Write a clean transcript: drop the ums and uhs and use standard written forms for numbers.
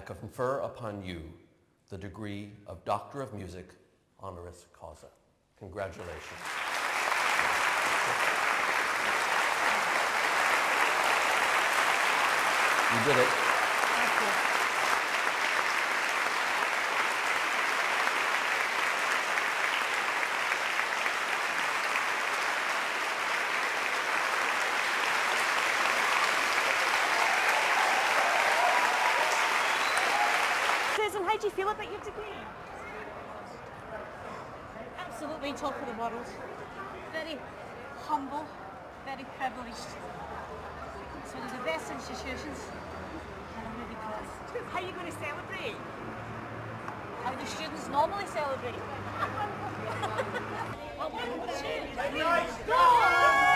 confer upon you the degree of Doctor of Music honoris causa. Congratulations. You did it. Thank you. Susan, how do you feel about your degree? Absolutely top of the world. Very humble, very privileged. It's one of the best institutions, and I'm really proud. How are you going to celebrate? How do students normally celebrate? 1, 2, 3, go!